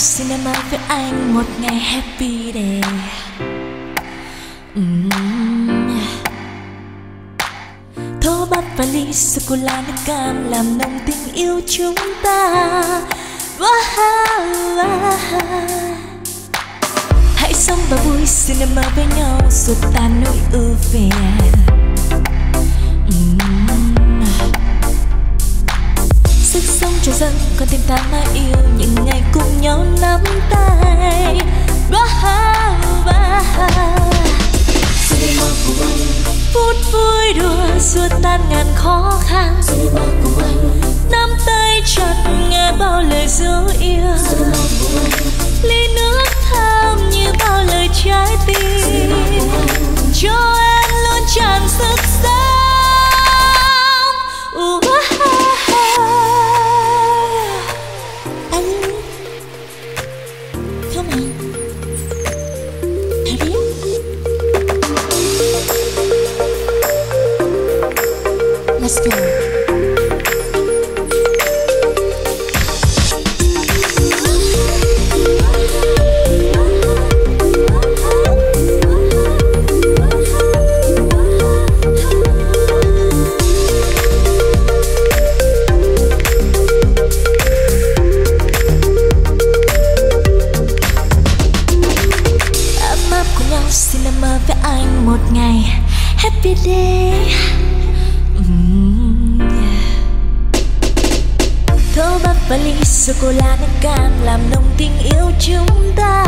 cinema với anh một ngày happy day. Thô bắp và ly sô-cô-la nước cam làm nồng tình yêu chúng ta. Hãy sống và vui cinema với nhau xua tan nỗi ưu phiền. Sức sống cho dân con tim ta mãi yêu những ngày cùng nhau nắm tay. Cinema cùng anh, phút vui đùa xua tan ngàn khó khăn. Cinema cùng anh, nắm tay chặt nghe bao lời dấu yêu. Ly nước thơm như bao lời trái tim cho em luôn tràn sức sống. Come on, hurry up. Let's go. Cinema với anh một ngày happy day. Thô bắp và ly sô-cô-la nước cam làm nồng tình yêu chúng ta.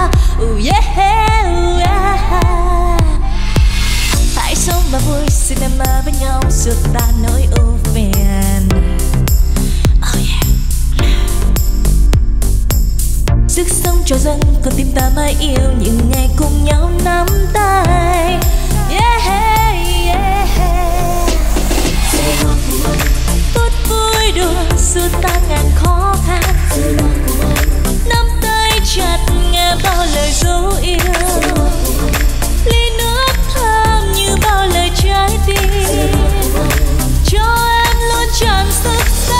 Hãy sống và vui cinema với nhau xua tan nỗi ưu phiền. Sức sống cho dân con tim ta mãi yêu những ngày cùng nhau nắm tay. Phút vui đùa xua tan ngàn khó khăn. Nắm tay chặt nghe bao lời dấu yêu. Ly nước thơm như bao lời trái tim cho em luôn tràn sức sống.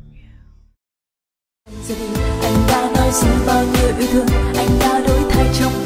Anh đã nói xin bao nhiêu yêu thương, anh đã đổi thay trong